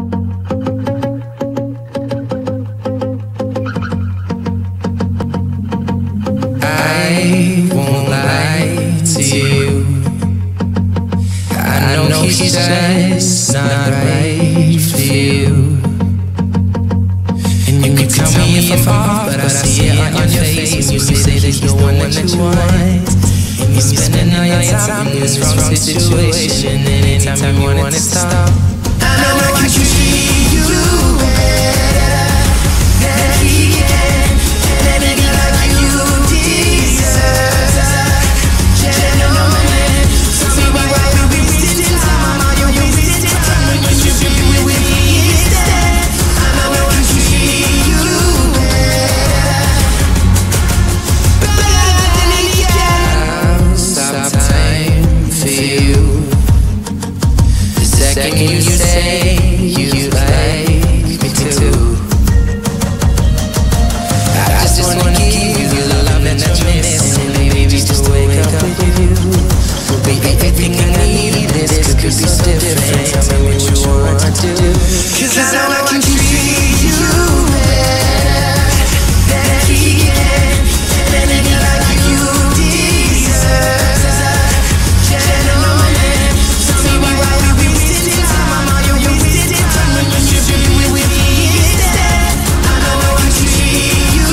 I won't lie to you. I know he's just not right for you. And you can tell me if I'm off, but I see it on your face when you say that he's the one that you want. And you're spending all your time in this wrong situation. And anytime you want it to stop, I know I can treat you better than he can. And any like you deserve a gentleman. Tell me why you be wasting time on your wasted time when you should be with me instead. I know I can treat you better than he can. I'll stop time for you the second you say you like me too. I just wanna give you the love that you're missing. Maybe just wake up with you will be everything I need. This could be so different. Tell me what you want to do, 'cause I know I can treat you better than he can. And any like you deserve a gentleman. Tell me why you be wasting time on your wasted time when you should be with me instead. I know I can treat you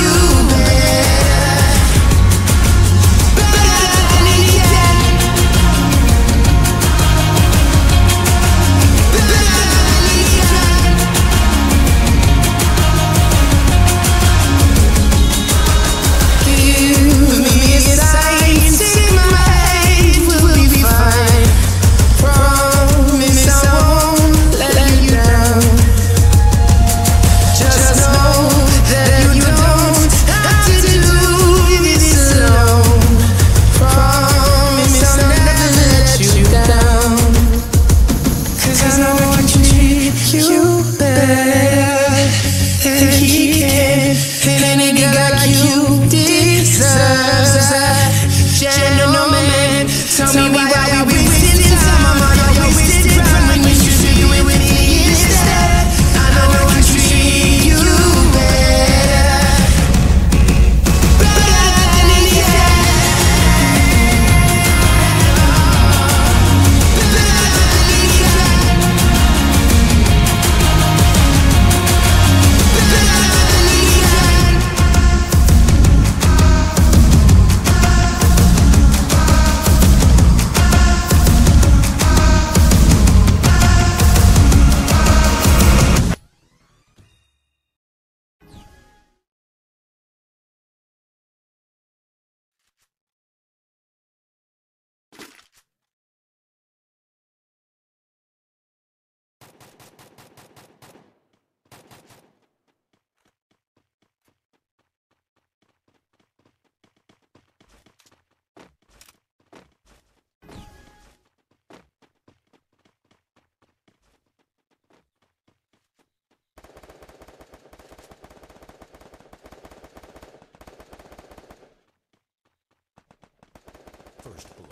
First blood.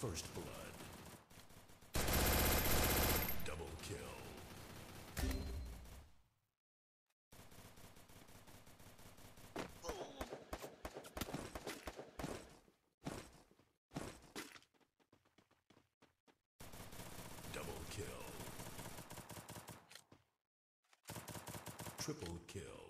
First blood. Double kill. Double kill. Triple kill.